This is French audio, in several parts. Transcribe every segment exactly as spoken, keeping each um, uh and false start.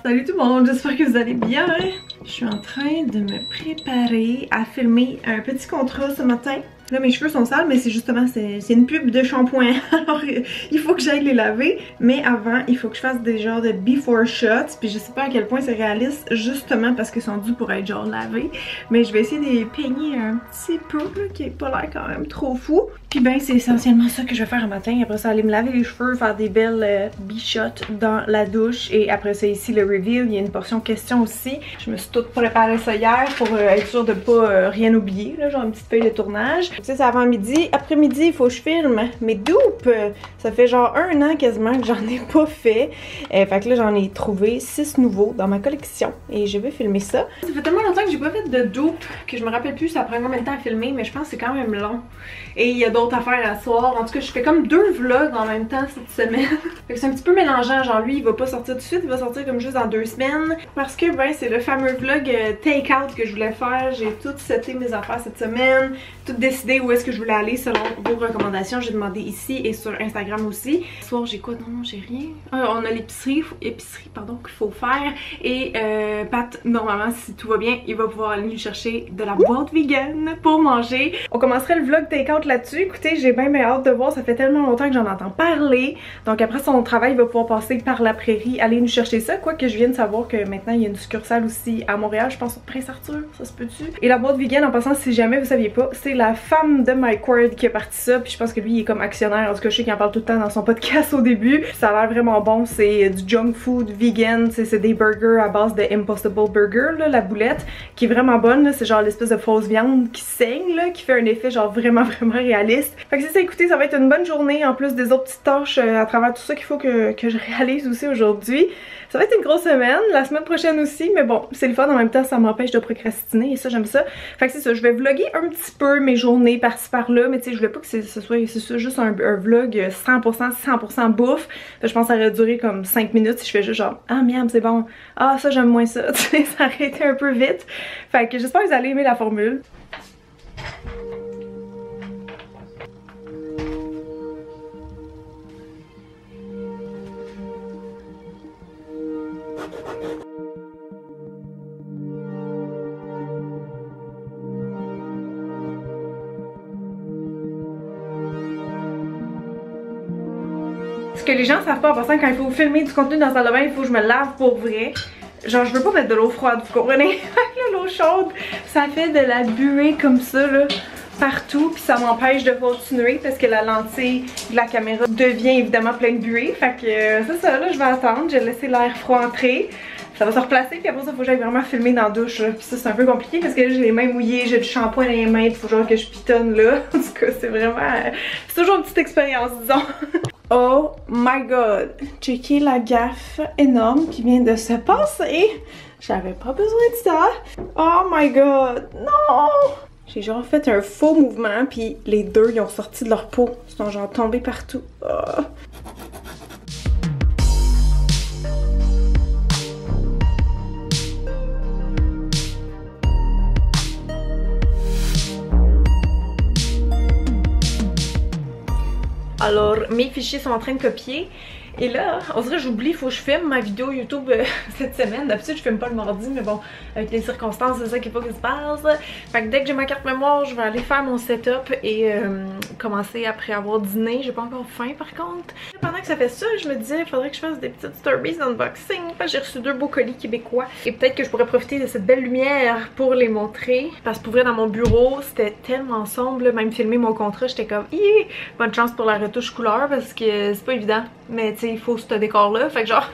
Salut tout le monde, j'espère que vous allez bien. Je suis en train de me préparer à filmer un petit contrat ce matin. Là mes cheveux sont sales mais c'est justement c'est une pub de shampoing. Alors il faut que j'aille les laver. Mais avant il faut que je fasse des genres de before shots. Puis je sais pas à quel point c'est réaliste justement parce qu'ils sont dus pour être genre lavés. Mais je vais essayer de les peigner un petit peu là, qui est pas l'air quand même trop fou. Puis ben c'est essentiellement ça que je vais faire un matin. Après ça aller me laver les cheveux, faire des belles euh, bichottes dans la douche. Et après ça ici le reveal, il y a une portion question aussi. Je me suis toute préparée ça hier pour euh, être sûre de pas euh, rien oublier. Là, genre une petite feuille de tournage. Tu sais, c'est avant midi. Après-midi, il faut que je filme mes dupes. Ça fait genre un an quasiment que j'en ai pas fait. Euh, fait que là, j'en ai trouvé six nouveaux dans ma collection. Et je vais filmer ça. Ça fait tellement longtemps que j'ai pas fait de dupes que je me rappelle plus ça prend combien de temps à filmer. Mais je pense que c'est quand même long. Et il y a d'autres affaires à soir. En tout cas, je fais comme deux vlogs en même temps cette semaine. Fait que c'est un petit peu mélangeant. Genre lui, il va pas sortir tout de suite. Il va sortir comme juste dans deux semaines. Parce que ben, c'est le fameux vlog euh, take-out que je voulais faire. J'ai tout seté mes affaires cette semaine. Tout décidé où est-ce que je voulais aller selon vos recommandations. J'ai demandé ici et sur Instagram aussi. Ce soir j'ai quoi? Non, j'ai rien. Euh, on a l'épicerie, épicerie pardon, qu'il faut faire. Et euh, Pat, normalement si tout va bien, il va pouvoir aller nous chercher de la boîte vegan pour manger. On commencerait le vlog take-out là-dessus. Écoutez, j'ai bien bien hâte de voir. Ça fait tellement longtemps que j'en entends parler. Donc après son travail, il va pouvoir passer par la prairie, aller nous chercher ça. Quoique je viens de savoir que maintenant il y a une succursale aussi à Montréal. Je pense au Prince Arthur, ça se peut-tu? Et la boîte vegan, en passant, si jamais vous saviez pas, c'est la femme de Mike Ward qui a parti ça, puis je pense que lui il est comme actionnaire, en tout cas je sais qu'il en parle tout le temps dans son podcast au début. Ça a l'air vraiment bon, c'est du junk food vegan, c'est des burgers à base de Impossible Burger, là, la boulette, qui est vraiment bonne, c'est genre l'espèce de fausse viande qui saigne, là, qui fait un effet genre vraiment vraiment réaliste. Fait que c'est ça, écoutez, ça va être une bonne journée, en plus des autres petites tâches euh, à travers tout ça qu'il faut que, que je réalise aussi aujourd'hui. Ça va être une grosse semaine, la semaine prochaine aussi, mais bon, c'est le fun en même temps, ça m'empêche de procrastiner et ça j'aime ça. Fait que c'est ça, je vais vlogger un petit peu mes journées par-ci par-là, mais tu sais, je voulais pas que ce soit, soit juste un, un vlog cent pour cent cent pour cent bouffe. Fait, je pense que ça aurait duré comme cinq minutes si je fais juste genre, ah miam, c'est bon, ah ça j'aime moins ça, tu sais, ça aurait été un peu vite. Fait que j'espère que vous allez aimer la formule. Ce que les gens savent pas en passant, quand il faut filmer du contenu dans la salle de bain, il faut que je me lave pour vrai. Genre je veux pas mettre de l'eau froide, vous comprenez? L'eau chaude, ça fait de la buée comme ça là, partout, puis ça m'empêche de continuer parce que la lentille de la caméra devient évidemment pleine de buée. Fait que euh, c'est ça, là je vais attendre, j'ai laissé l'air froid entrer. Ça va se replacer, puis après ça, il faut que j'aille vraiment filmer dans la douche. Là. Puis ça, c'est un peu compliqué parce que là, j'ai les mains mouillées, j'ai du shampoing dans les mains, il faut genre que je pitonne là. En tout cas, c'est vraiment. Euh, c'est toujours une petite expérience, disons. Oh my god! Checkez la gaffe énorme qui vient de se passer. J'avais pas besoin de ça. Oh my god! Non! J'ai genre fait un faux mouvement, puis les deux, ils ont sorti de leur peau. Ils sont genre tombés partout. Oh. Alors, mes fichiers sont en train de copier. Et là, on dirait que j'oublie, il faut que je filme ma vidéo YouTube euh, cette semaine. D'habitude, je filme pas le mardi, mais bon, avec les circonstances, c'est ça qu'il faut qu'il se passe. Fait que dès que j'ai ma carte mémoire, je vais aller faire mon setup et euh, commencer après avoir dîné. J'ai pas encore faim par contre. Pendant que ça fait ça, je me disais, il faudrait que je fasse des petites stories d'unboxing. J'ai reçu deux beaux colis québécois. Et peut-être que je pourrais profiter de cette belle lumière pour les montrer. Parce que pour vrai, dans mon bureau, c'était tellement sombre. Là, même filmer mon contrat, j'étais comme, hi, bonne chance pour la retouche couleur parce que c'est pas évident. Mais tu sais, il faut ce décor là, fait que genre.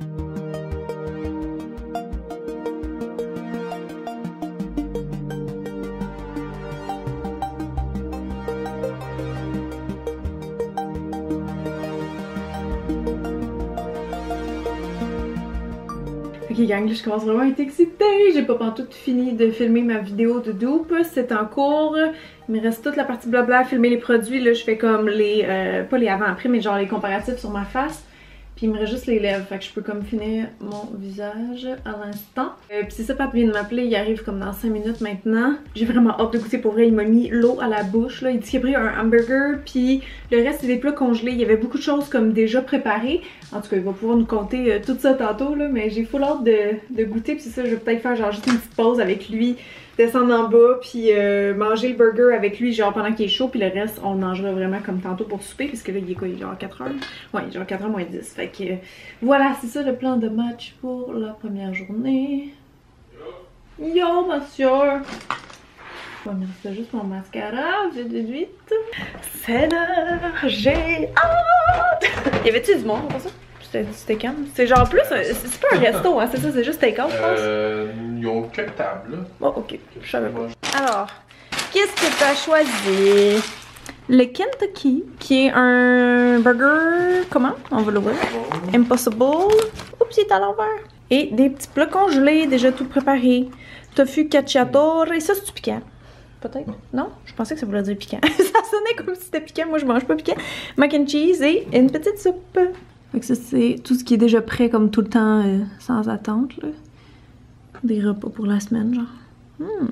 Ok gang, là, je commence vraiment à être excitée. J'ai pas pantoute fini de filmer ma vidéo de dupe, c'est en cours. Il me reste toute la partie blabla, filmer les produits. Là je fais comme les, euh, pas les avant-après, mais genre les comparatifs sur ma face. Puis il me reste juste les lèvres, fait que je peux comme finir mon visage à l'instant. Euh, puis c'est ça, Pat vient de m'appeler, il arrive comme dans cinq minutes maintenant. J'ai vraiment hâte de goûter pour vrai, il m'a mis l'eau à la bouche là. Il dit qu'il a pris un hamburger, puis le reste c'est des plats congelés. Il y avait beaucoup de choses comme déjà préparées. En tout cas, il va pouvoir nous compter euh, tout ça tantôt là, mais j'ai full hâte de, de goûter. Puis c'est ça, je vais peut-être faire genre juste une petite pause avec lui, descendre en bas, puis euh, manger le burger avec lui genre pendant qu'il est chaud, puis le reste on le mangera vraiment comme tantôt pour souper, puisque là il est quoi, il est genre quatre heures? Ouais, il est genre quatre heures moins dix, fait que euh, voilà, c'est ça le plan de match pour la première journée. Yo monsieur! Ouais, mais c'est juste mon mascara, vite vite vite. C'est l'heure, j'ai hâte! Y avait-tu du monde pour ça? C'était calme. C'est genre plus, c'est pas un resto, hein, c'est ça, c'est juste take-out, je pense. Euh, ils ont quelques tables, là. Oh, ok, je savais pas. Alors, qu'est-ce que t'as choisi? Le Kentucky, qui est un burger, comment? On va le voir. Impossible. Oups, il est à l'envers. Et des petits plats congelés, déjà tout préparés. Tofu cacciatore, et ça c'est du piquant. Peut-être? Non? Je pensais que ça voulait dire piquant. Ça sonnait comme si c'était piquant, moi je mange pas piquant. Mac and cheese et une petite soupe. Fait que ça, c'est tout ce qui est déjà prêt, comme tout le temps, euh, sans attente, là. Des repas pour la semaine, genre. Hmm.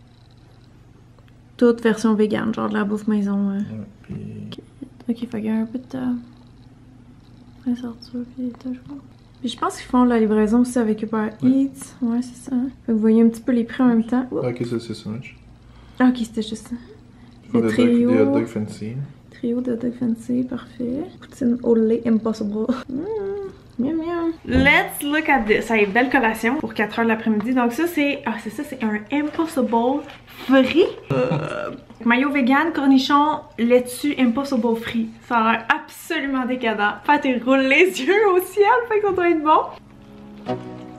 Toute version vegan, genre de la bouffe maison. Euh. Ouais, puis... Ok, fait qu'il y a un peu de temps. La sortir, puis des tâches. Puis je pense qu'ils font la livraison aussi avec Uber Eats. Ouais, ouais c'est ça. Fait que vous voyez un petit peu les prix en même temps. Oups. Ok, ça c'est sandwich. Ah, ok, c'était juste ça. Le trio. Des hot dogs fancy. Trio de hot dog fancy, parfait. Poutine au lait impossible. Mmh, miam miam. Let's look at this. Ça a une belle collation pour quatre heures de l'après-midi. Donc ça c'est, ah c'est ça, c'est un impossible frit. Euh... Mayo vegan, cornichon, laitue impossible frit. Ça a l'air absolument décadent. Pat, il roule les yeux au ciel, fait que ça doit être bon.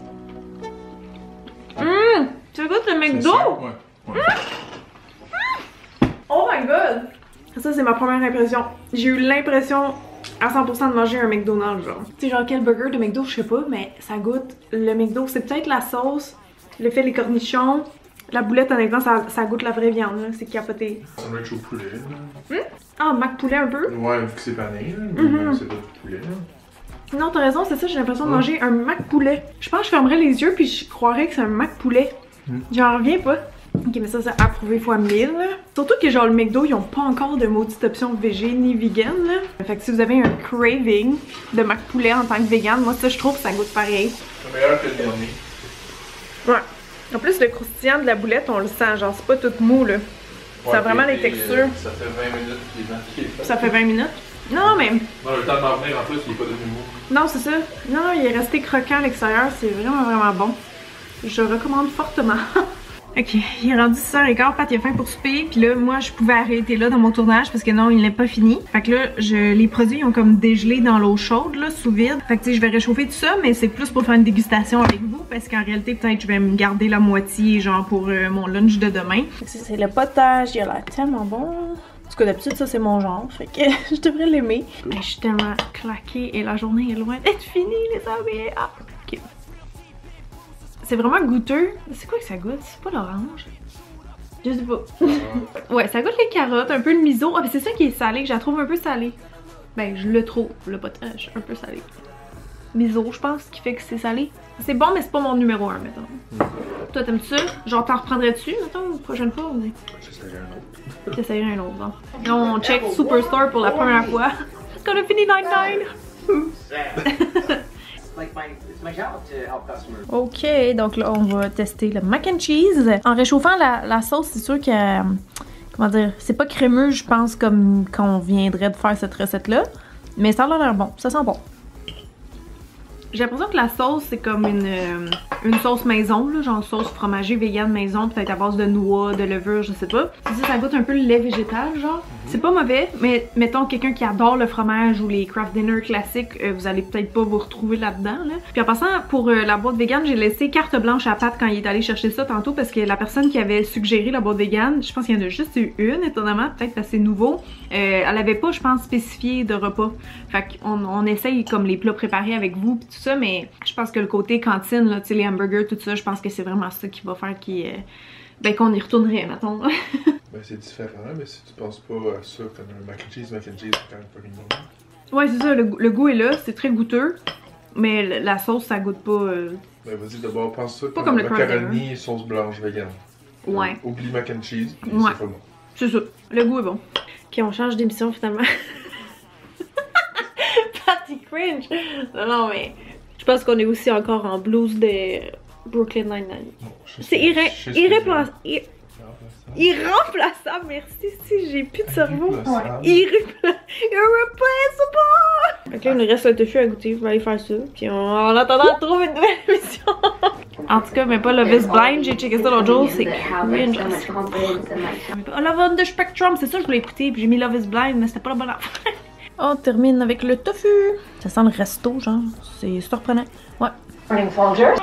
Hum, ça goûte le McDo. Ouais. Ouais. Mmh. Oh my god. Ça, c'est ma première impression. J'ai eu l'impression à cent pour cent de manger un McDonald's, genre. Tu sais, genre quel burger de McDo, je sais pas, mais ça goûte le McDo. C'est peut-être la sauce, le fait les cornichons, la boulette, honnêtement, ça, ça goûte la vraie viande, là. C'est capoté. Sandwich au poulet, là. Hum? Ah, mac poulet un peu? Ouais, vu que c'est pané, là. Mm-hmm. C'est pas du poulet, là. Non, t'as raison, c'est ça, j'ai l'impression de manger un mac poulet. Je pense que je fermerais les yeux puis je croirais que c'est un mac poulet. Mm. J'en reviens pas. Ok, mais ça, c'est approuvé fois mille. Surtout que genre le McDo, ils ont pas encore de maudite option végé ni vegan, là. Fait que si vous avez un craving de mac poulet en tant que vegan, moi ça je trouve que ça goûte pareil. C'est meilleur que le dernier. Ouais. En plus le croustillant de la boulette, on le sent, genre c'est pas tout mou là. Ouais, ça a vraiment les textures. Euh, ça fait vingt minutes qu'il est fait. Ça fait vingt minutes? Non, mais... Non, le temps d'en venir en plus, il est pas devenu mou. Non, c'est ça. Non, non, il est resté croquant à l'extérieur, c'est vraiment vraiment bon. Je recommande fortement. Ok, il est rendu six heures quinze, Pat il a faim pour souper, puis là moi je pouvais arrêter là dans mon tournage parce que non il n'est pas fini. Fait que là je, les produits ils ont comme dégelé dans l'eau chaude là, sous vide. Fait que tu sais je vais réchauffer tout ça mais c'est plus pour faire une dégustation avec vous parce qu'en réalité peut-être je vais me garder la moitié genre pour euh, mon lunch de demain. C'est le potage, il a l'air tellement bon. En tout cas d'habitude ça c'est mon genre, fait que je devrais l'aimer. Je suis tellement claquée et la journée est loin d'être finie les amis. Ah, ok. C'est vraiment goûteux. C'est quoi que ça goûte? C'est pas l'orange? Je sais pas. Ouais, ça goûte les carottes, un peu le miso. Ah, mais c'est ça qui est salé, que je la trouve un peu salée. Ben, je le trouve, le potage, un peu salé. Miso, je pense, qui fait que c'est salé. C'est bon, mais c'est pas mon numéro un, mettons. Mm. Toi, t'aimes ça? Genre, t'en reprendrais-tu, mettons, la prochaine fois? Ou... J'essayerai un autre. J'essayerai un autre, bon. Là, on check Superstore pour la première fois. Est-ce qu'on a fini quatre-vingt-dix-neuf? Ok, donc là on va tester le mac and cheese. En réchauffant la, la sauce, c'est sûr que, euh, comment dire, c'est pas crémeux je pense comme quand on viendrait de faire cette recette là. Mais ça a l'air bon, ça sent bon. J'ai l'impression que la sauce c'est comme une, euh, une sauce maison, là, genre sauce fromagée vegan maison, peut-être à base de noix, de levure, je sais pas. Ça, ça goûte un peu le lait végétal, genre. Mm-hmm. C'est pas mauvais, mais mettons quelqu'un qui adore le fromage ou les craft dinner classiques, euh, vous allez peut-être pas vous retrouver là-dedans. Là. Puis en passant, pour euh, la boîte vegan, j'ai laissé carte blanche à Pat quand il est allé chercher ça tantôt parce que la personne qui avait suggéré la boîte vegan, je pense qu'il y en a juste eu une, étonnamment, peut-être parce que c'est nouveau. Euh, elle avait pas, je pense, spécifié de repas. Fait qu'on on essaye comme les plats préparés avec vous pis tout ça, mais je pense que le côté cantine, là, tu sais, les hamburgers, tout ça, je pense que c'est vraiment ça qui va faire qui, euh, ben, qu'on y retournerait, mettons. Ben, c'est différent, mais si tu penses pas à ça comme un mac and cheese, mac and cheese, c'est quand même pas une bonne. Ouais, c'est ça, le, le goût est là, c'est très goûteux. Mais la sauce, ça goûte pas. Euh... Ben vas-y, d'abord, pense ça pas comme le macaroni et sauce blanche vegan. Ouais. Euh, oublie mac and cheese, ouais. c'est pas bon. C'est ça, le goût est bon. Ok, on change d'émission finalement. Patty cringe! Non, non, mais. Je pense qu'on est aussi encore en blues de Brooklyn Nine-Nine. C'est irré irréplaçable. Ir irremplaçable, merci si j'ai plus de cerveau. Ouais. Irréplaçable. Ok, il nous reste le tofu à goûter, je vais aller faire ça. Puis on, en attendant, on trouve une nouvelle émission. En tout cas, mais pas Love is Blind, j'ai checké ça l'autre jour, c'est cringe. Oh, Love on the Spectrum, c'est ça je voulais écouter, puis j'ai mis Love is Blind, mais c'était pas la bonne affaire. On termine avec le tofu. Ça sent le resto, genre, c'est surprenant. Ouais. Morning, Folgers.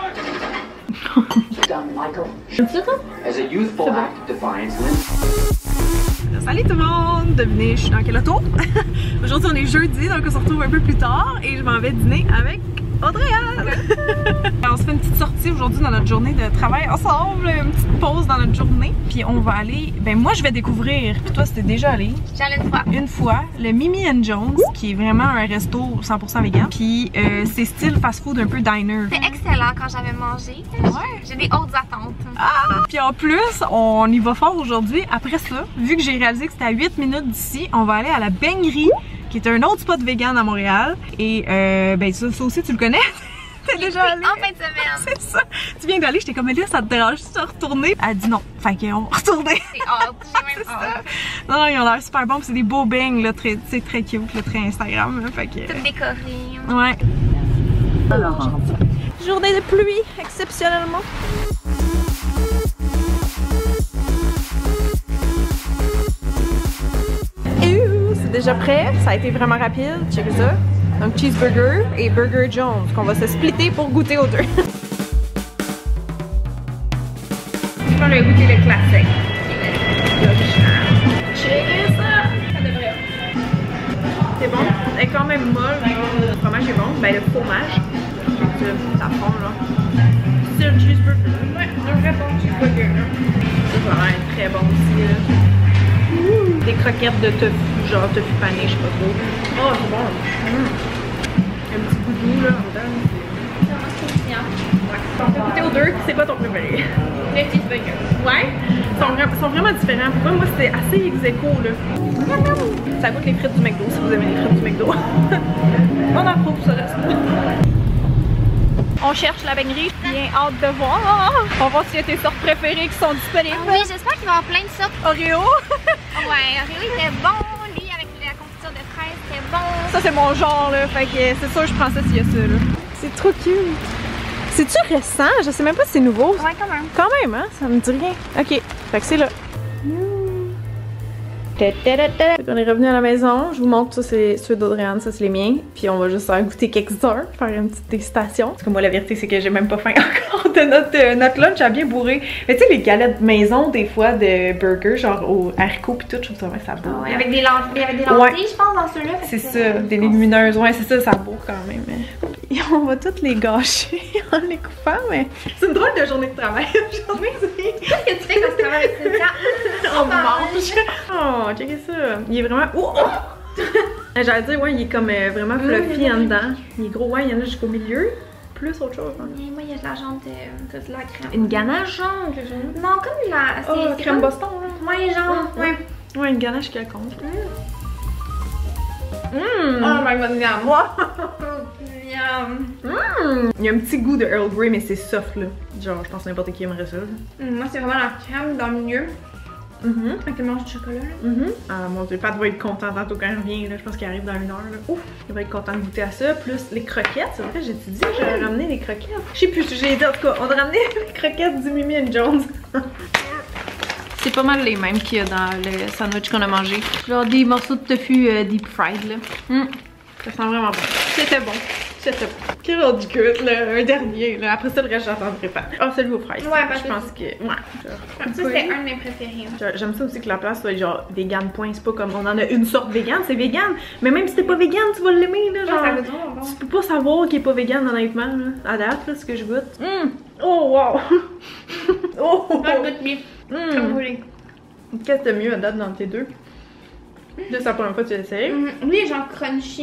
Salut tout le monde! Devinez, je suis dans quel auto? Aujourd'hui on est jeudi, donc on se retrouve un peu plus tard et je m'en vais dîner avec Audrey-Anne! On se fait une petite sortie aujourd'hui dans notre journée de travail ensemble, une petite pause dans notre journée. Puis on va aller, ben moi je vais découvrir, puis toi c'était déjà allé. J'allais une fois. Une fois, le Mimi and Jones, qui est vraiment un resto cent pour cent vegan. Puis euh, c'est style fast-food un peu diner. C'était excellent quand j'avais mangé. Ouais. J'ai des hautes attentes. Ah! Puis en plus, on y va fort aujourd'hui. Après ça, vu que j'ai réalisé que c'était à huit minutes d'ici, on va aller à la Beignerie, qui est un autre spot vegan à Montréal. Et euh, ben ça, ça aussi tu le connais? T'es déjà allé? En fin de semaine. C'est ça. Tu viens d'aller, j'étais comme, mais là, ça te dérange de retourner? Elle dit non. Fait qu'on va retourner. C'est hâte. J'ai même hâte. Non, non, ils ont l'air super bons. C'est des beaux beignes, là, très, très cute, là, très Instagram. Là, fait que... Tout décoré. Ouais. Alors, journée de pluie, exceptionnellement. C'est déjà prêt, ça a été vraiment rapide, check ça. Donc cheeseburger et burger Jones qu'on va se splitter pour goûter aux deux. Je vais goûter le classique. Check ça! Ça devrait. C'est bon, elle est quand même molle, le fromage est bon, ben le fromage, ça fond là. C'est un cheeseburger, ouais, un vrai bon cheeseburger. Ça va être très bon aussi là. Ouh, des croquettes de tofu, genre tofu pané, je sais pas trop. Oh, c'est bon. Mmh. Un petit goût doux là en dedans. C'est vraiment croustillant. Ouais. On va goûter aux deux. C'est quoi ton préféré? Le cheeseburger. Ouais? Ils sont, vra sont vraiment différents. Pourquoi moi c'est assez ex-aequo là? Ça goûte les frites du McDo si vous aimez les frites du McDo. On approuve ça reste. On cherche la beignerie, bien hâte de voir. On va voir s'il y a tes sortes préférées qui sont disponibles. Oui, j'espère qu'il va y avoir plein de sortes. Oreo. Ouais, Oreo était bon. Lui, avec la confiture de fraise, c'était bon. Ça, c'est mon genre, là. Fait que c'est sûr, je prends ça s'il y a ça, là. C'est trop cute. C'est-tu récent? Je sais même pas si c'est nouveau. Ouais, quand même. Quand même, hein? Ça me dit rien. Ok. Fait que c'est là. On est revenu à la maison, je vous montre, ça c'est ceux d'Audrey-Anne, ça c'est les miens. Puis on va juste faire goûter quelques heures, faire une petite dégustation. Parce que moi la vérité c'est que j'ai même pas faim encore de notre, euh, notre lunch a bien bourré. Mais tu sais les galettes maison des fois de burger, genre au haricot pis tout, je trouve ça vraiment ça bourre. Ouais, avec des lentilles, avec des lentilles Ouais. je pense dans ceux-là. C'est ça, des légumineuses, ouais c'est ça, ça bourre quand même. Et on va toutes les gâcher en les coupant, mais c'est une drôle de journée de travail aujourd'hui. Qu'est-ce que tu fais quand tu travailles avec Cynthia? On mange. Oh, checkez ça. Il est vraiment. Oh, oh. J'allais dire, ouais, il est comme euh, vraiment fluffy en dedans. Il est gros, ouais, il y en a jusqu'au milieu. Plus autre chose. Hein. Moi, il y a de la jante, de, de la crème. Une ganache jaune, quelque chose. Non, comme de la. Oh, c'est crème comme... Boston, là. Ouais, genre. Ouais. Ouais, ouais une ganache quelconque. Mmh. Mmh. Oh my god, regarde moi. Miam. Mmh. Il y a un petit goût de Earl Grey, mais c'est soft, là. Genre, je pense que n'importe qui aimerait ça. Mmh, moi, c'est vraiment la crème dans le milieu. Mm-hmm. Avec le mélange de chocolat, là. Mm-hmm. Ah mon dieu, Pat va être content tantôt quand il revient, là. Je pense qu'il arrive dans une heure, là. Ouf, il va être content de goûter à ça. Plus les croquettes, c'est vrai, j'ai dit que j'allais ramener les croquettes. Je sais plus ce que j'ai dit, en tout cas, on a ramené les croquettes du Mimi and Jones. C'est pas mal les mêmes qu'il y a dans le sandwich qu'on a mangé. Genre des morceaux de tofu euh, deep fried, là. Mm. Ça sent vraiment bon. C'était bon. C'était bon. Quel autre goût, là. Un dernier, là. Après ça, le reste, j'attendrai pas. Ah, oh, celui aux fraises. Ouais, parce je que pense que. Ouais. Ça, c'était un de mes préférés. J'aime ça aussi que la place soit genre vegan point. C'est pas comme on en a une sorte vegan, c'est vegan. Mais même si t'es pas vegan, tu vas l'aimer, là. Genre, ouais, ça bon. Tu peux pas savoir qu'il est pas vegan, honnêtement, là. À date, là, ce que je goûte. Mm. Oh, wow! Oh! Oh, goûte bien. Mm. Comme vous voulez. Qu'est-ce que t'as mieux à date dans tes deux? Là, c'est la première fois que tu l'essayes. Mm. Lui, il est genre crunchy.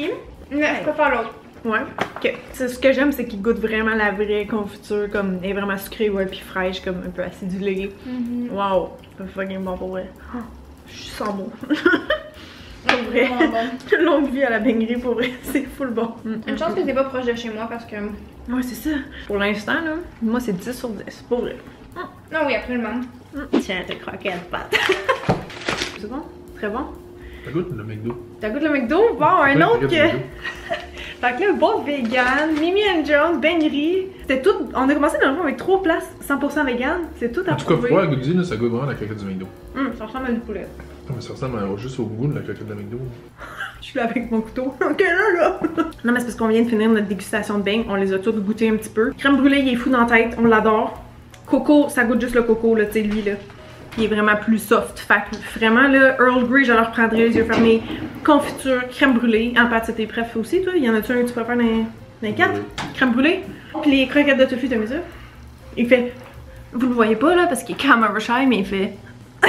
Mais je préfère l'autre. Ouais. Ok. C'est ce que j'aime, c'est qu'il goûte vraiment la vraie confiture, comme elle est vraiment sucrée, ouais, puis fraîche, comme un peu acidulée. Mm-hmm. Wow, c'est fucking bon pour vrai. Oh, je sens bon. Pour vrai. Bon. Longue vie à la baignerie, pour vrai, c'est full bon. Une chance que t'es pas proche de chez moi parce que. Ouais, c'est ça. Pour l'instant, là, moi c'est dix sur dix, pour vrai. Non, oui, absolument. Tiens, tes croquettes, pâte. C'est bon? Très bon? Ça goûte le McDo. T'as goûté le McDo? Bon, un Ouais, autre regarde que. le McDo. Fait que là, bon vegan, Mimi and John, baignerie. C'était tout. On a commencé dans le fond avec trois places cent pour cent vegan. C'est tout à En tout cas, prouver. froid à goûter, là, ça goûte vraiment la croquette du McDo. Hum, ça ressemble à du poulet. Non, mais ça ressemble à- juste au goût de la croquette de McDo. Je suis là avec mon couteau. Ok, là, là. Non, mais c'est parce qu'on vient de finir notre dégustation de beignes. On les a tous goûtés un petit peu. Crème brûlée, il est fou dans la tête. On l'adore. Coco, ça goûte juste le coco, là, tu sais, lui, là. Il est vraiment plus soft. Fait que vraiment, là, Earl Grey, je le reprendrai les yeux fermés. Confiture, crème brûlée. En pâte, c'était préf aussi, toi. Y en a-tu un que tu préfères dans les, dans les quatre? Oui. Crème brûlée. Puis les croquettes de tofu, t'as mis ça? Il fait. Vous le voyez pas, là, parce qu'il est quand même shy, mais il fait.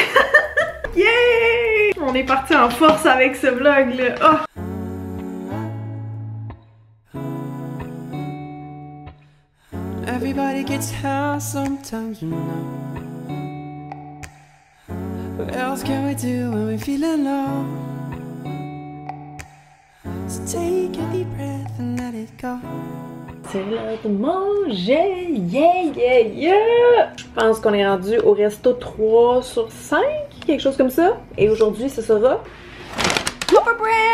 Yeah! On est parti en force avec ce vlog, là. Oh! Everybody gets high sometimes, you know. What else can we do when we're feeling low? So take a deep breath and let it go. C'est l'heure de manger! Yeah, yeah, yeah! Je pense qu'on est rendu au resto trois sur cinq, quelque chose comme ça. Et aujourd'hui, ce sera Copper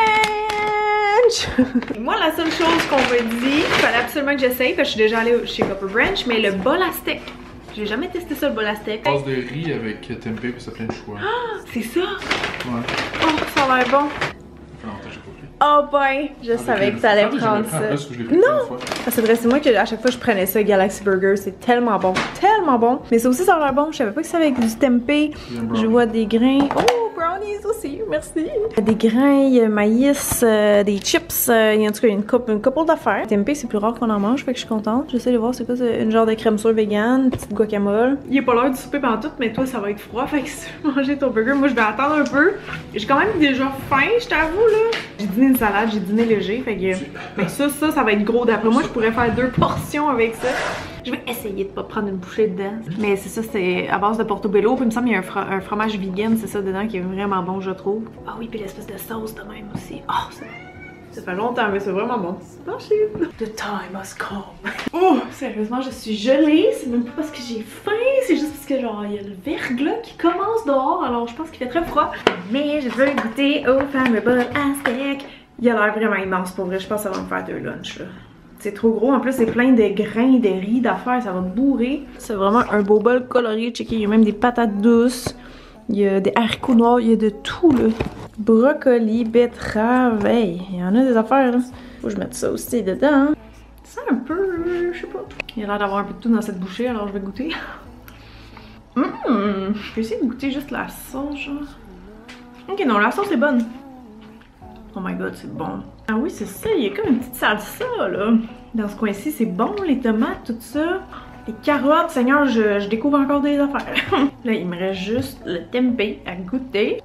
Branch! Moi, la seule chose qu'on m'a dit, il fallait absolument que j'essaye, parce que je suis déjà allée chez Copper Branch, mais le bol à steak. J'ai jamais testé ça, le bol à steak. Passe de riz avec tempeh puis ça plein de choix. Ah, c'est ça? Ouais. Oh, ça a l'air bon. Ça fait longtemps que j'ai pas fait. Oh ben, je savais que t'allais prendre ça. Non! Ah, c'est vrai, c'est moi que à chaque fois je prenais ça, Galaxy Burger, c'est tellement bon, tellement bon. Mais ça aussi ça a l'air bon, je savais pas que c'était avec du tempeh. Je vois des grains. Oh, brownies aussi, merci. Des grains, il y a maïs, euh, des chips, euh, il y a en tout cas une couple, une couple d'affaires. Tempeh c'est plus rare qu'on en mange, fait que je suis contente. J'essaie de voir c'est quoi, c'est une genre de crème sûre vegan, une petite guacamole. Il est pas l'heure du souper pendant tout, mais toi ça va être froid, fait que si tu veux manger ton burger, moi je vais attendre un peu. J'ai quand même déjà faim, je t'avoue là. J'ai dîné une salade, j'ai dîné léger, fait que ben ça, ça, ça va être gros. D'après moi, je pourrais faire deux portions avec ça. Je vais essayer de pas prendre une bouchée dedans. Mais c'est ça, c'est à base de portobello. Puis il me semble qu'il y a un, fro un fromage vegan, c'est ça, dedans, qui est vraiment bon, je trouve. Ah oui, puis l'espèce de sauce de même aussi. Oh, ça, ça fait longtemps, mais c'est vraiment bon. Merci. The time has come. Oh, sérieusement, je suis gelée. C'est même pas parce que j'ai faim, c'est juste parce que genre, il y a le verglas qui commence dehors. Alors, je pense qu'il fait très froid. Mais je veux goûter au fameux bol à steak. Il a l'air vraiment immense pour vrai, je pense que ça va me faire deux lunchs là. C'est trop gros, en plus c'est plein de grains, de riz, d'affaires, ça va me bourrer. C'est vraiment un beau bol coloré, checké, il y a même des patates douces, il y a des haricots noirs, il y a de tout là. Brocoli, betterave, hey, il y en a des affaires là. Faut que je mette ça aussi dedans. Hein. C'est un peu, je sais pas. Il a l'air d'avoir un peu de tout dans cette bouchée, alors je vais goûter. Hum, je vais essayer de goûter juste la sauce genre. Ok non, la sauce est bonne. Oh my god, c'est bon. Ah oui, c'est ça, il y a comme une petite salsa, là. Dans ce coin-ci, c'est bon, les tomates, tout ça. Les carottes, Seigneur, je, je découvre encore des affaires. Là, il me reste juste le tempeh à goûter.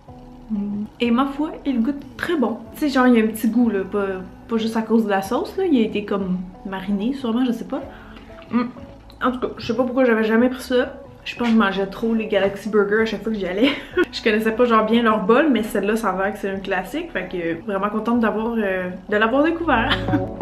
Et ma foi, il goûte très bon. Tu sais, genre, il y a un petit goût, là, pas, pas juste à cause de la sauce, là. Il a été comme mariné, sûrement, je sais pas. Mm. En tout cas, je sais pas pourquoi j'avais jamais pris ça. Je pense que je mangeais trop les Galaxy Burger à chaque fois que j'y allais. Je connaissais pas genre bien leur bol, mais celle-là, ça a l'air que c'est un classique. Fait que vraiment contente d'avoir euh, de l'avoir découvert.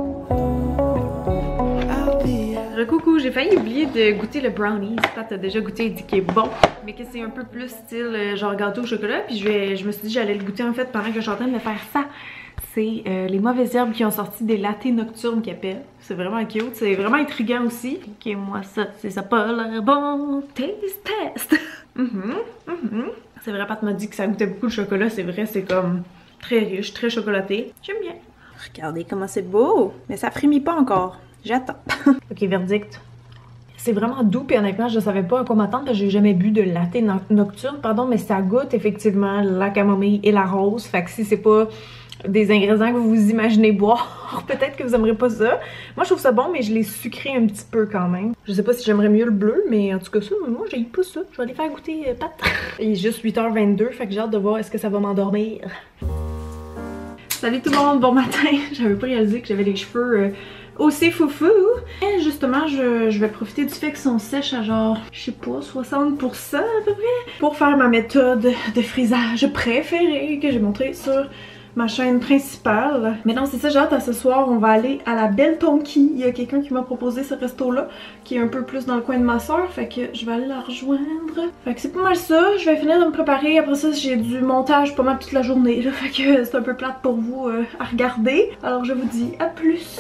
Recoucou, j'ai failli oublier de goûter le brownie. Pat a déjà goûté et dit qu'il est bon, mais que c'est un peu plus style euh, genre gâteau au chocolat. Puis je, vais, je me suis dit que j'allais le goûter en fait pendant que je suis en train de faire ça. C'est euh, les mauvaises herbes qui ont sorti des lattés nocturnes qu'ils appellent. C'est vraiment cute, c'est vraiment intriguant aussi. Piquez-moi ça, c'est ça pas l'air bon. Taste test! mm -hmm, mm -hmm. C'est vrai, Pat m'a dit que ça goûtait beaucoup de chocolat. C'est vrai, c'est comme très riche, très chocolaté. J'aime bien. Regardez comment c'est beau! Mais ça frémit pas encore. J'attends. Ok, verdict. C'est vraiment doux, puis honnêtement, je savais pas à quoi m'attendre parce que j'ai jamais bu de latte no nocturne, pardon, mais ça goûte effectivement la camomille et la rose. Fait que si c'est pas des ingrédients que vous vous imaginez boire, peut-être que vous aimerez pas ça. Moi, je trouve ça bon, mais je l'ai sucré un petit peu quand même. Je sais pas si j'aimerais mieux le bleu, mais en tout cas ça, moi, j'ai pas ça. Je vais aller faire goûter euh, Pat. Il est juste huit heures vingt-deux, fait que j'ai hâte de voir est-ce que ça va m'endormir. Salut tout le monde, bon matin! J'avais pas réalisé que j'avais les cheveux euh, aussi foufou. Et justement, je, je vais profiter du fait qu'ils sont sèches à genre, je sais pas, soixante pour cent à peu près, pour faire ma méthode de frisage préférée que j'ai montrée sur ma chaîne principale. Mais non, c'est ça, j'ai hâte à ce soir, on va aller à la Belle Tonky. Il y a quelqu'un qui m'a proposé ce resto-là, qui est un peu plus dans le coin de ma soeur, fait que je vais aller la rejoindre. Fait que c'est pas mal ça, je vais finir de me préparer, après ça j'ai du montage pas mal toute la journée, là, fait que c'est un peu plate pour vous euh, à regarder. Alors je vous dis à plus!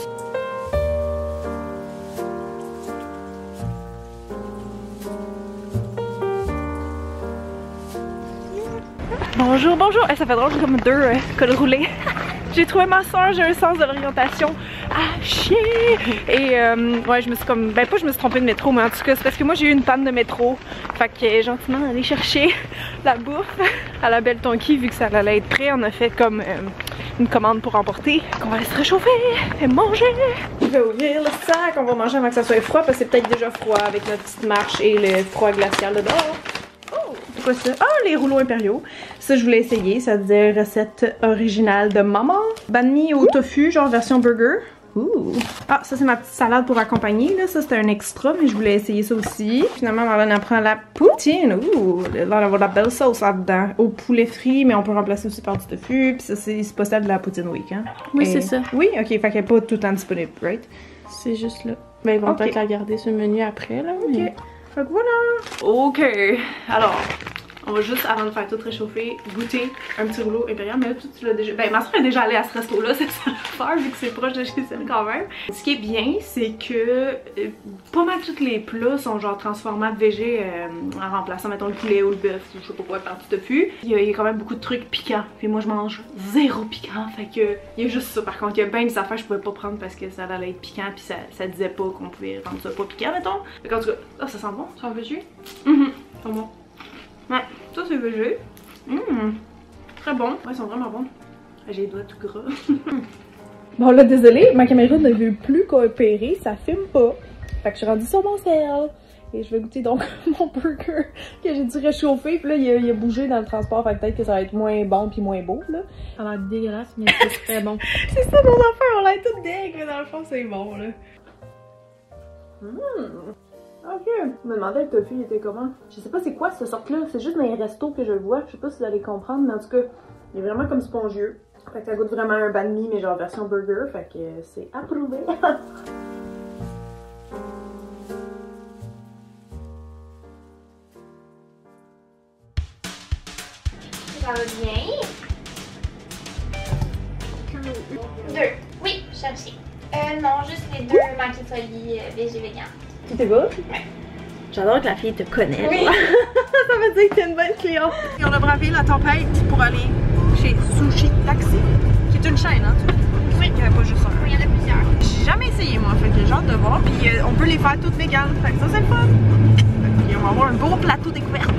Bonjour, bonjour! Eh, ça fait drôle, j'ai comme deux euh, cols roulés. J'ai trouvé ma soeur, j'ai un sens de l'orientation à chier! Et euh, ouais, je me suis comme. Ben, pas je me suis trompée de métro, mais en tout cas, c'est parce que moi j'ai eu une panne de métro. Fait que euh, gentiment, aller chercher la bouffe à la Belle Tonky, vu que ça allait être prêt, on a fait comme euh, une commande pour emporter. Qu'on va aller se réchauffer et manger! Je vais ouvrir le sac, on va manger avant que ça soit froid, parce que c'est peut-être déjà froid avec notre petite marche et le froid glacial dedans. C'est quoi ça? Ah, les rouleaux impériaux. Ça, je voulais essayer. Ça disait recette originale de maman. Banh mi au tofu, genre version burger. Ouh. Ah, ça, c'est ma petite salade pour accompagner. Là. Ça, c'était un extra, mais je voulais essayer ça aussi. Finalement, Marlène apprend la poutine. Ouh, là, on va avoir de la belle sauce là-dedans. Au poulet frit, mais on peut remplacer aussi par du tofu. Puis ça, c'est pas ça de la poutine week, hein? Oui, Et... c'est ça. Oui, ok. Fait qu'elle n'est pas tout le temps disponible, right? C'est juste là. Ben, ils vont okay. peut-être la garder sur le menu après, là. Mais... Ok. Fait que voilà. Ok. Alors... On va juste, avant de faire tout réchauffer, goûter un petit rouleau impérial. Mais là, tu l'as déjà... Ben, ma soeur est déjà allée à ce resto-là, c'est ça l'affaire, vu que c'est proche de chez elle quand même. Ce qui est bien, c'est que euh, pas mal tous les plats sont genre transformables végé euh, en remplaçant, mettons, le poulet ou le bœuf ou je sais pas quoi, par du tofu. Il y, a, il y a quand même beaucoup de trucs piquants. Puis moi, je mange zéro piquant. Fait que, il y a juste ça. Par contre, il y a bien des affaires que je pouvais pas prendre parce que ça allait être piquant. Puis ça, ça disait pas qu'on pouvait rendre ça pas piquant, mettons. Fait qu'en tout cas, oh, ça sent bon, ça sent végé. Mhm, ça sent bon. Ouais, ça c'est végé. Mmh, très bon. Ouais, ils sont vraiment bons. J'ai les doigts tout gras. Bon là, désolée, ma caméra ne veut plus coopérer, ça filme pas. Fait que je suis rendue sur mon sel. Et je vais goûter donc mon burger que j'ai dû réchauffer. Puis là, il a, il a bougé dans le transport, fait que peut-être que ça va être moins bon puis moins beau, là. Ça a l'air dégueulasse, mais c'est très bon. C'est ça nos affaires, on l'a tout dégueu, mais dans le fond, c'est bon, là. Mmh. Ok, je me demandais le tofu il était comment. Je sais pas c'est quoi cette sorte là, c'est juste dans les restos que je le vois. Je sais pas si vous allez comprendre, mais en tout cas, il est vraiment comme spongieux. Fait que ça goûte vraiment un banh mi mais genre version burger, fait que c'est approuvé. Ça va bien? Deux. Oui, cherchez. Euh, non, juste les deux manqués de folie euh, végé vegan. Tout est beau? Ouais. J'adore que la fille te connaisse. Oui. Ça veut dire que t'es une bonne cliente. Et on a bravé la tempête pour aller chez Sushi Taxi, qui est une chaîne, hein? Tu... Oui. Il n'y avait pas juste un. Oui, il y en a plusieurs. J'ai jamais essayé, moi, fait que j'ai hâte de voir. Puis euh, on peut les faire toutes véganes, fait que ça, c'est le fun. Et on va avoir un beau plateau découverte.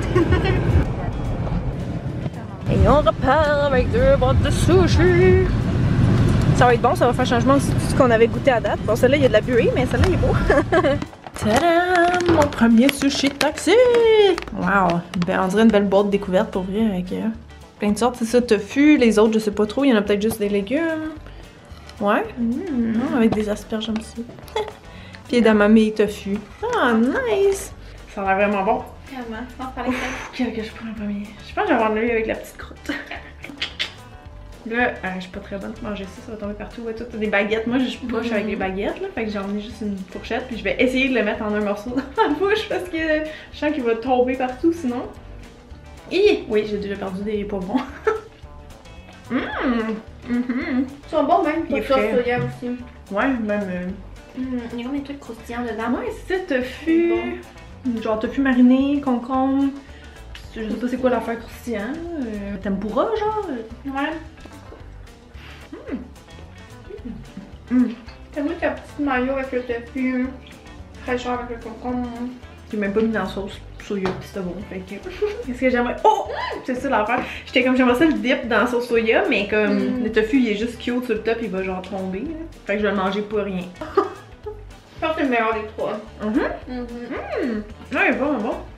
Et on repart avec deux boîtes de sushi. Ça va être bon, ça va faire changement aussi de tout ce qu'on avait goûté à date. Bon, celle-là, il y a de la buée, mais celle-là, il est beau. Tadam! Mon premier sushi taxi! Wow! Ben, on dirait une belle boîte découverte pour vrai avec euh, plein de sortes. C'est ça, tofu. Les autres, je sais pas trop. Il y en a peut-être juste des légumes. Ouais. Mmh, avec des asperges aussi. Puis edamame et tofu. Ah, nice! Ça a l'air vraiment bon. Vraiment, on va parler de ça. Quel que je prends en premier? Je pense que j'avais enlevé avec la petite croûte. Là, euh, je suis pas très bonne pour manger ça, ça va tomber partout. Ouais, toi, t'as des baguettes. Moi, je suis poche avec les baguettes, là. Fait que j'ai emmené juste une fourchette. Puis je vais essayer de le mettre en un morceau dans la bouche parce que je sens qu'il va tomber partout sinon. Et oui, j'ai déjà perdu des poivrons. Hum! Hum! Ils sont bons même, Il est pour sauce frais. soya aussi. Ouais, même. Euh... Mmh, il y a comme des trucs croustillants dedans. Ouais, c'est ça, tofu. Bon. Genre tofu mariné, concombre. Je sais pas c'est quoi l'affaire croustillant. Euh, tempura, genre. Ouais. Mmh. T'as vu ta petite mayo avec le tofu, fraîcheur avec le concombre. J'ai même pas mis dans la sauce soya pis c'était bon. Fait que. Qu'est-ce que j'aimerais. Oh! C'est ça l'affaire. J'étais comme j'aimerais ça le dip dans la sauce soya, mais comme mm. le tofu il est juste cute sur le top, il va genre tomber. Là. Fait que je vais le manger pour rien. Je pense que c'est le meilleur des trois. Mm -hmm. Mm -hmm. Mm. Ouais, il est bon, bon.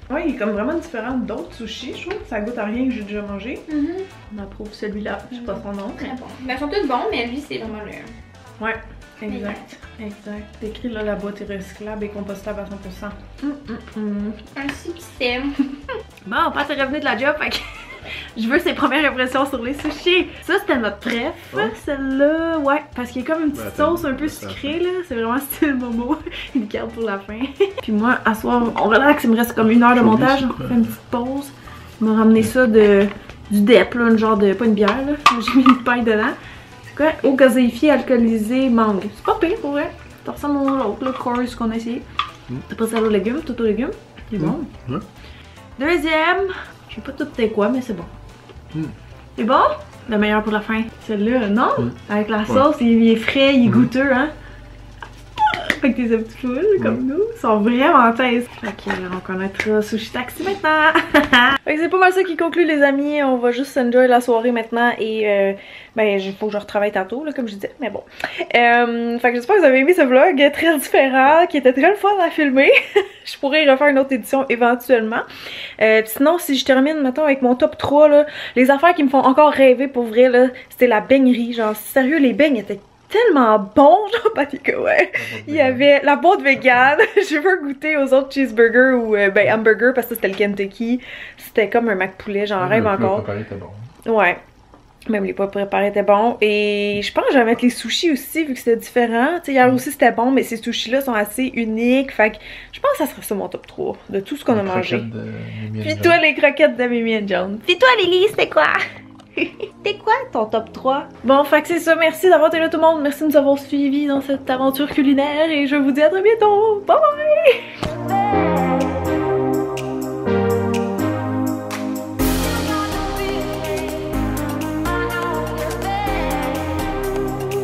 Ouais, il est comme vraiment différent d'autres sushis, je trouve. Ça goûte à rien que j'ai déjà mangé. Mm-hmm. On approuve celui-là, je sais pas son nom. Très bon. Ben, ils sont tous bons, mais lui, c'est vraiment le. Ouais, exact. Exact. C'est écrit là, la boîte est recyclable et compostable à cent pour cent. Hum, hum, hum. Un succès. Bon, Pat est revenu de la job, fait que je veux ses premières impressions sur les sushis. Ça, c'était notre préf, Ouais. celle-là. Ouais, parce qu'il y a comme une petite Ouais, attends, sauce un peu ça sucrée, là. C'est vraiment style Momo. Il le garde pour la fin. Puis moi, à soir, on relaxe. Il me reste comme une heure de J'ai oublié montage. ça, On ouais. fait une petite pause. Il m'a ramené ça de du D E P, là, une genre de. Pas une bière, là. J'ai mis une paille dedans. C'est quoi? Eau gazéifiée, alcoolisée, mangue. C'est pas pire pour vrai. Ça ressemble à l'autre, le course qu'on a essayé. Mm. T'as pas ça aux légumes, tout aux légumes. C'est bon. Ouais. Deuxième, je sais pas tout c'est quoi, mais c'est bon. Mm. C'est bon? Le meilleur pour la fin. Celle-là, non? Mm. Avec la sauce, il est frais, il est Mm. goûteux, hein? Avec des petits foules, comme nous. Ils sont vraiment tastes. Ok, on connaîtra Sushi Taxi maintenant. Fait que c'est pas mal ça qui conclut, les amis. On va juste enjoy la soirée maintenant et euh, ben, il faut que je retravaille tantôt, là, comme je disais, mais bon. Euh, fait que j'espère que vous avez aimé ce vlog très différent, qui était très le fun à filmer. Je pourrais y refaire une autre édition éventuellement. Euh, sinon, si je termine, mettons, avec mon top trois, là, les affaires qui me font encore rêver pour vrai, là, c'était la beignerie. Genre, sérieux, les beignes étaient tellement bons, genre, parce que ouais. Il y avait la boîte vegan. Je veux goûter aux autres cheeseburgers ou euh, ben hamburgers parce que c'était le Kentucky. C'était comme un mac poulet, j'en rêve encore. Le était bon. Ouais. Même les plats préparés étaient bons. Et je pense que je vais mettre les sushis aussi, vu que c'était différent. T'sais, hier aussi c'était bon, mais ces sushis-là sont assez uniques. Fait que je pense que ça serait ça mon top trois de tout ce qu'on a mangé. Puis toi, les croquettes de Mimi and John. Puis toi, Lily, c'était quoi? C'était quoi ton top trois? Bon, fait que c'est ça. Merci d'avoir été là tout le monde. Merci de nous avoir suivis dans cette aventure culinaire. Et je vous dis à très bientôt. Bye bye!